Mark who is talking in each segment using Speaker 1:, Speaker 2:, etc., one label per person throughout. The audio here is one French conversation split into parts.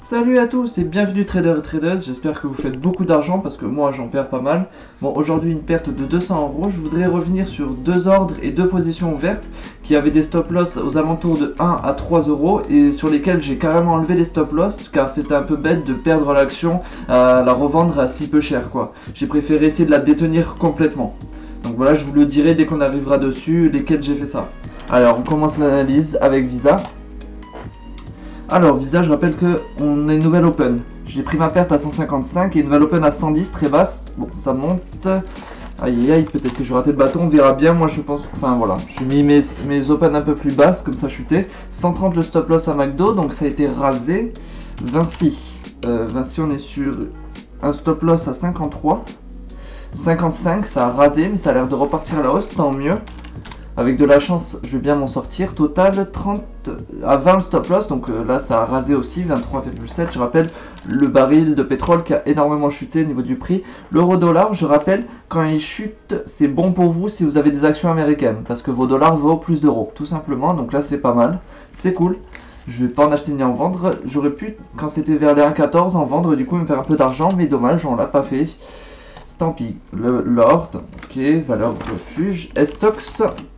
Speaker 1: Salut à tous et bienvenue traders et traders, j'espère que vous faites beaucoup d'argent parce que moi j'en perds pas mal. Bon, aujourd'hui une perte de 200 €, je voudrais revenir sur deux ordres et deux positions ouvertes qui avaient des stop loss aux alentours de 1 à 3 € et sur lesquels j'ai carrément enlevé les stop loss car c'était un peu bête de perdre l'action à la revendre à si peu cher quoi. J'ai préféré essayer de la détenir complètement. Donc voilà, je vous le dirai dès qu'on arrivera dessus lesquels j'ai fait ça. Alors on commence l'analyse avec Visa. Alors Visa, je rappelle que on a une nouvelle open. J'ai pris ma perte à 155 et une nouvelle open à 110 très basse. Bon, ça monte. Aïe aïe aïe, peut-être que je vais rater le bâton, on verra bien. Moi je pense, enfin voilà, j'ai mis mes open un peu plus basses, comme ça chuté. 130 le stop loss à McDo, donc ça a été rasé. Vinci, on est sur un stop loss à 53. 55, ça a rasé, mais ça a l'air de repartir à la hausse, tant mieux. Avec de la chance, je vais bien m'en sortir. Total 30 à 20 stop loss, donc là ça a rasé aussi, 23,7. Je rappelle le baril de pétrole qui a énormément chuté au niveau du prix. L'euro-dollar, je rappelle, quand il chute, c'est bon pour vous si vous avez des actions américaines, parce que vos dollars vaut plus d'euros, tout simplement. Donc là c'est pas mal, c'est cool. Je vais pas en acheter ni en vendre. J'aurais pu, quand c'était vers les 1,14, en vendre, du coup me faire un peu d'argent, mais dommage, on l'a pas fait. Tant pis. L'or, ok, valeur refuge. Estox.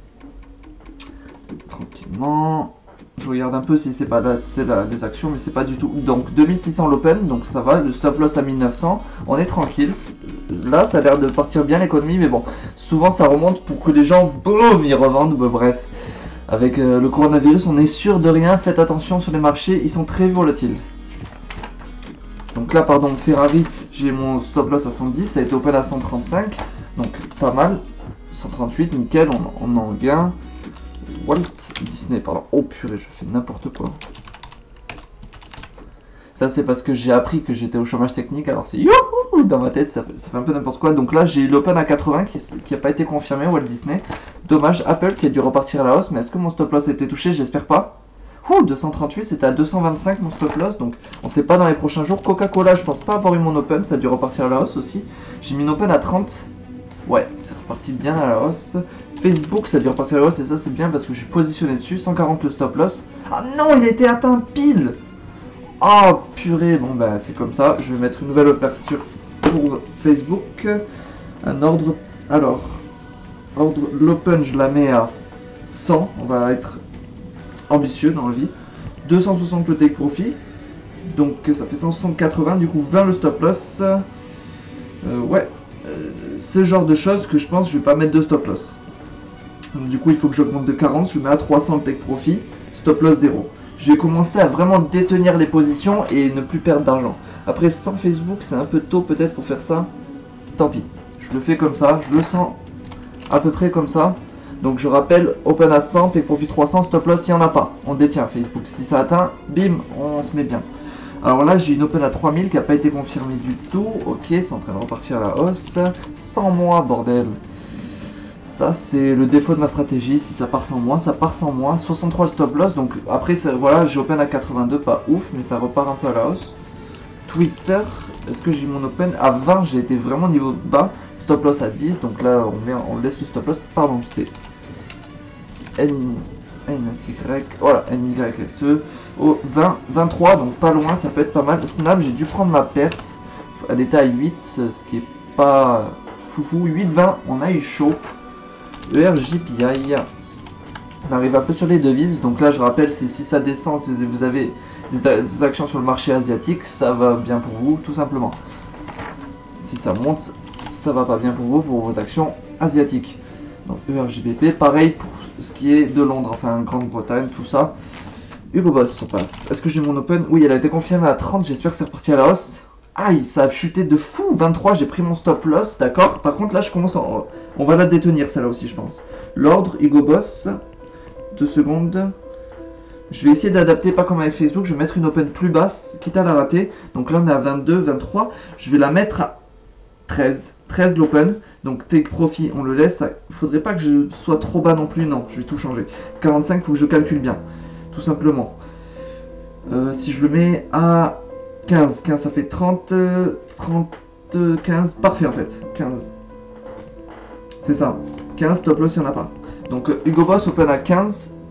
Speaker 1: Tranquillement, je regarde un peu si c'est pas là, c'est les actions, mais c'est pas du tout. Donc 2600 l'open, donc ça va. Le stop loss à 1900, on est tranquille. Là, ça a l'air de partir bien l'économie, mais bon, souvent ça remonte pour que les gens, boum, ils revendent. Bah, bref, avec le coronavirus, on est sûr de rien. Faites attention sur les marchés, ils sont très volatiles. Donc là, pardon, Ferrari, j'ai mon stop loss à 110, ça a été open à 135, donc pas mal. 138, nickel, on en gain. Walt Disney, pardon. Oh purée, je fais n'importe quoi. Ça, c'est parce que j'ai appris que j'étais au chômage technique, alors c'est youhou dans ma tête, ça fait un peu n'importe quoi. Donc là, j'ai eu l'open à 80 qui n'a pas été confirmé, Walt Disney. Dommage, Apple qui a dû repartir à la hausse, mais est-ce que mon stop loss a été touché? J'espère pas. 238, c'était à 225 mon stop loss, donc on sait pas dans les prochains jours. Coca-Cola, je pense pas avoir eu mon open, ça a dû repartir à la hausse aussi. J'ai mis une open à 30. Ouais, c'est reparti bien à la hausse. Facebook, ça a dû repartir à la hausse et ça c'est bien parce que je suis positionné dessus. 140 le stop loss. Ah non, il a été atteint pile. Oh purée, bon bah c'est comme ça. Je vais mettre une nouvelle ouverture pour Facebook. Un ordre. Alors, ordre l'open, je la mets à 100. On va être ambitieux dans la vie. 260 le take profit. Donc ça fait 160,80. Du coup 20 le stop loss. Ouais. Ce genre de choses que je pense je vais pas mettre de stop loss. Donc, du coup il faut que j'augmente de 40, je mets à 300 le take profit, stop loss 0. Je vais commencer à vraiment détenir les positions et ne plus perdre d'argent. Après sans Facebook c'est un peu tôt peut-être pour faire ça. Tant pis, je le fais comme ça, je le sens à peu près comme ça. Donc je rappelle, open à 100, take profit 300, stop loss il n'y en a pas. On détient Facebook, si ça atteint, bim, on se met bien. Alors là, j'ai une open à 3000 qui n'a pas été confirmée du tout. Ok, c'est en train de repartir à la hausse. 100 mois, bordel. Ça, c'est le défaut de ma stratégie. Si ça part sans moi, ça part sans moi. 63 le stop loss. Donc après, voilà, j'ai open à 82, pas ouf, mais ça repart un peu à la hausse. Twitter, est-ce que j'ai mon open à 20? J'ai été vraiment niveau bas. Stop loss à 10. Donc là, on laisse le stop loss. Pardon, c'est NSY, voilà, NYSE, au 20, 23, donc pas loin, ça peut être pas mal. Snap, j'ai dû prendre ma perte, elle était à 8, ce qui est pas foufou. 8, 20, on a eu chaud. ERJPI, on arrive un peu sur les devises, donc là je rappelle, c'est si ça descend, si vous avez des actions sur le marché asiatique, ça va bien pour vous, tout simplement. Si ça monte, ça va pas bien pour vous, pour vos actions asiatiques. Donc ERJBP, pareil pour ce qui est de Londres, enfin Grande-Bretagne, tout ça. Hugo Boss, on passe. Est-ce que j'ai mon open? Oui, elle a été confirmée à 30, j'espère que c'est reparti à la hausse. Aïe, ça a chuté de fou, 23, j'ai pris mon stop loss, d'accord. Par contre là, je commence on va la détenir, celle-là aussi, je pense. L'ordre, Hugo Boss, 2 secondes. Je vais essayer d'adapter, pas comme avec Facebook, je vais mettre une open plus basse, quitte à la rater. Donc là, on est à 22, 23, je vais la mettre à 13. 13 l'open, donc take profit on le laisse, il faudrait pas que je sois trop bas non plus, non, je vais tout changer. 45, il faut que je calcule bien, tout simplement. Si je le mets à 15, 15 ça fait 30, 15, parfait en fait, 15. C'est ça, 15 stop loss il n'y en a pas. Donc Hugo Boss open à 15,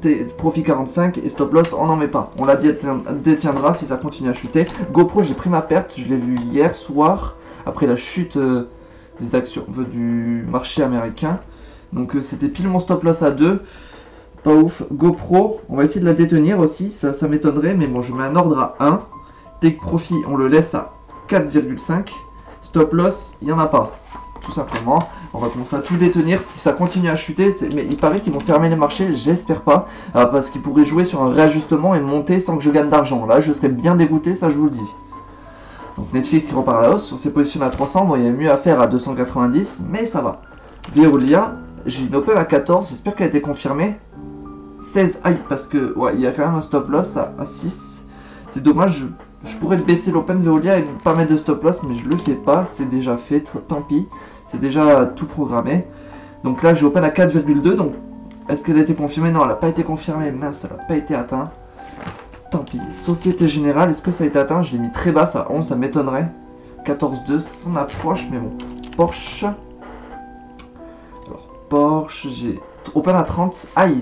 Speaker 1: profit 45 et stop loss on n'en met pas. On la détiendra si ça continue à chuter. GoPro, j'ai pris ma perte, je l'ai vu hier soir après la chute des actions du marché américain. Donc c'était pile mon stop loss à 2. Pas ouf. GoPro, on va essayer de la détenir aussi, ça m'étonnerait, mais bon, je mets un ordre à 1. Take profit, on le laisse à 4,5. Stop loss, il n'y en a pas. Tout simplement, on va commencer à tout détenir si ça continue à chuter. Mais il paraît qu'ils vont fermer les marchés, j'espère pas, parce qu'ils pourraient jouer sur un réajustement et monter sans que je gagne d'argent. Là, je serais bien dégoûté, ça je vous le dis. Donc Netflix qui repart à la hausse, on s'est positionné à 300, bon il y a mieux à faire à 290, mais ça va. Veolia, j'ai une open à 14, j'espère qu'elle a été confirmée. 16, aïe, parce que ouais, il y a quand même un stop loss à 6. C'est dommage, je pourrais baisser l'open Veolia et ne pas mettre de stop loss, mais je le fais pas, c'est déjà fait, tant pis. C'est déjà tout programmé. Donc là, j'ai open à 4,2, donc est-ce qu'elle a été confirmée? Non, elle n'a pas été confirmée, mince, elle n'a pas été atteinte. Tant pis. Société Générale, est-ce que ça a été atteint? Je l'ai mis très bas, à 11, ça m'étonnerait. 14,2, ça s'en approche, mais bon. Porsche. Alors, Porsche, j'ai open à 30. Aïe,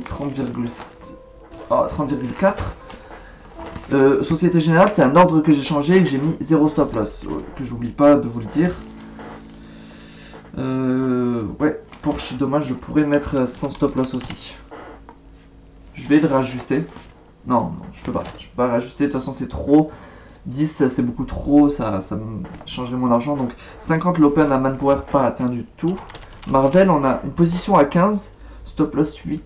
Speaker 1: 30,4. Société Générale, c'est un ordre que j'ai changé et que j'ai mis 0 stop loss. Que j'oublie pas de vous le dire. Ouais, Porsche, dommage, je pourrais mettre sans stop loss aussi. Je vais le réajuster. Non, je peux pas. Je peux pas réajuster, de toute façon c'est trop. 10 c'est beaucoup trop, ça me changerait mon argent. Donc 50 l'open à Manpower pas atteint du tout. Marvel, on a une position à 15. Stop loss 8.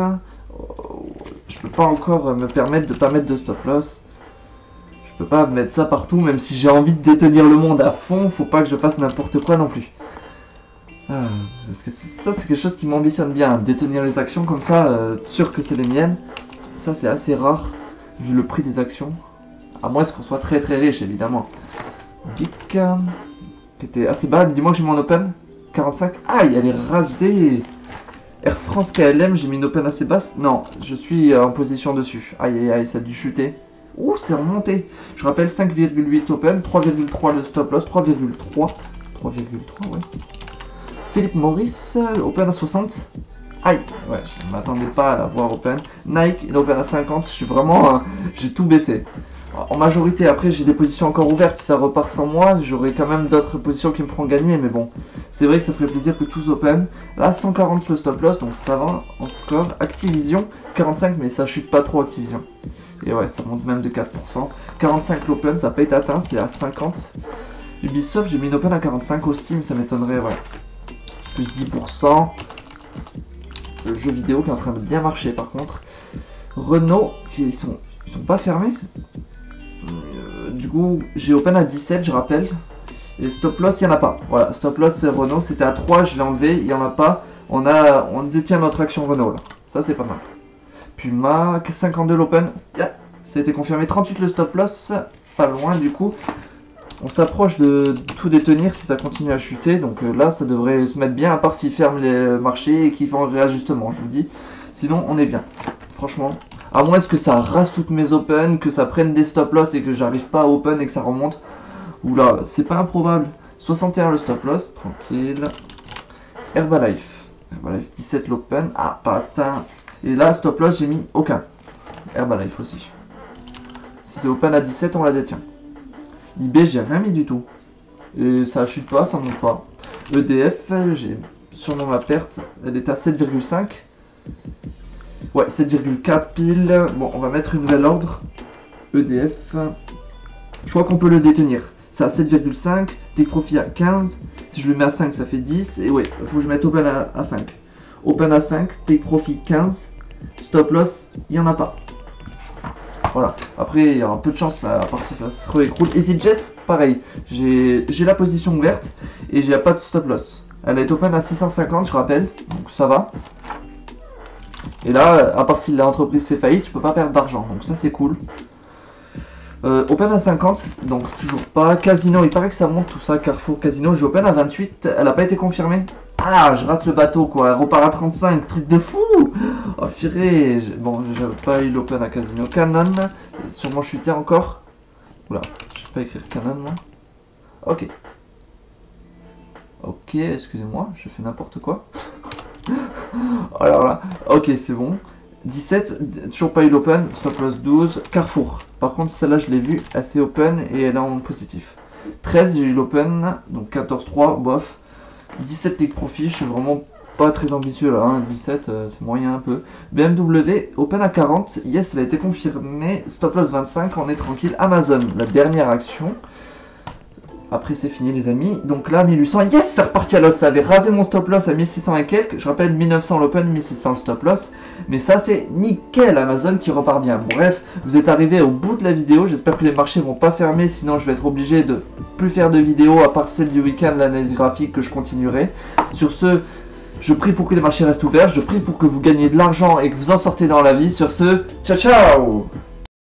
Speaker 1: Je peux pas encore me permettre de pas mettre de stop loss. Je peux pas mettre ça partout, même si j'ai envie de détenir le monde à fond. Faut pas que je fasse n'importe quoi non plus. Parce que ça c'est quelque chose qui m'ambitionne bien, détenir les actions comme ça, sûr que c'est les miennes. Ça c'est assez rare, vu le prix des actions. À moins qu'on soit très très riche évidemment. Geek, qui était assez bas, dis-moi que j'ai mon open. 45, aïe elle est rasée. Air France KLM, j'ai mis une open assez basse. Non, je suis en position dessus. Aïe aïe aïe, ça a dû chuter. Ouh, c'est remonté. Je rappelle 5,8 open, 3,3 le stop loss, 3,3. 3,3 ouais. Philippe Maurice, open à 60. Aïe, ouais, je ne m'attendais pas à la voir open. Nike, une open à 50. Je suis vraiment, j'ai tout baissé. En majorité, après, j'ai des positions encore ouvertes. Si ça repart sans moi, j'aurai quand même d'autres positions qui me feront gagner. Mais bon, c'est vrai que ça ferait plaisir que tous open. Là, 140 le stop loss, donc ça va encore. Activision, 45, mais ça chute pas trop Activision. Et ouais, ça monte même de 4%. 45 l'open, ça n'a pas été atteint, c'est à 50. Ubisoft, j'ai mis une open à 45 aussi, mais ça m'étonnerait, ouais. Plus 10%. Le jeu vidéo qui est en train de bien marcher par contre. Renault, ils sont pas fermés. Du coup, j'ai open à 17, je rappelle. Et stop loss, il n'y en a pas. Voilà, stop loss Renault, c'était à 3, je l'ai enlevé, il n'y en a pas. On détient notre action Renault là. Ça c'est pas mal. Puma, 52 l'open. Yeah, ça a été confirmé. 38 le stop loss, pas loin du coup. On s'approche de tout détenir si ça continue à chuter, donc là ça devrait se mettre bien, à part s'ils ferment les marchés et qu'ils font un réajustement, je vous dis. Sinon on est bien, franchement. À moins que ça rase toutes mes open, que ça prenne des stop loss et que j'arrive pas à open et que ça remonte. Oula, c'est pas improbable. 61 le stop loss, tranquille. Herbalife. Herbalife 17 l'open, ah pas atteint. Et là stop loss j'ai mis aucun. Herbalife aussi. Si c'est open à 17 on la détient. IB, j'ai rien mis du tout. Et ça chute pas, ça monte pas. EDF, j'ai sûrement ma perte. Elle est à 7,5. Ouais, 7,4 pile. Bon, on va mettre une nouvelle ordre. EDF. Je crois qu'on peut le détenir. C'est à 7,5. Take profit à 15. Si je le mets à 5, ça fait 10. Et ouais, il faut que je mette open à 5. Open à 5, take profit 15. Stop loss, il n'y en a pas. Voilà, après il y aura peu de chance à part si ça se réécroule. EasyJet, pareil, j'ai la position ouverte et j'ai pas de stop loss. Elle est open à 650, je rappelle, donc ça va. Et là, à part si l'entreprise fait faillite, je peux pas perdre d'argent, donc ça c'est cool. Open à 50, donc toujours pas. Casino, il paraît que ça monte tout ça, Carrefour Casino, j'ai open à 28, elle a pas été confirmée. Ah, je rate le bateau quoi, elle repart à 35, truc de fou. Oh purée, bon, j'avais pas eu l'open à Casino. Canon, sûrement chuté encore. Oula, je sais pas écrire Canon moi. Ok. Ok, excusez-moi, je fais n'importe quoi. Alors là, ok, c'est bon. 17, toujours pas eu l'open, stop loss 12, Carrefour. Par contre, celle-là, je l'ai vue assez open et elle est en positif. 13, j'ai eu l'open, donc 14-3, bof. 17, take profit, je suis vraiment pas très ambitieux là, hein. 17, c'est moyen un peu. BMW, open à 40, yes, elle a été confirmée, stop loss 25, on est tranquille. Amazon, la dernière action. Après c'est fini les amis, donc là 1800, yes, c'est reparti à l'os, ça avait rasé mon stop loss à 1600 et quelques, je rappelle 1900 l'open, 1600 le stop loss, mais ça c'est nickel, Amazon qui repart bien. Bref, vous êtes arrivé au bout de la vidéo, j'espère que les marchés vont pas fermer, sinon je vais être obligé de plus faire de vidéos, à part celle du week-end, l'analyse graphique que je continuerai. Sur ce, je prie pour que les marchés restent ouverts, je prie pour que vous gagnez de l'argent et que vous en sortez dans la vie. Sur ce, ciao ciao!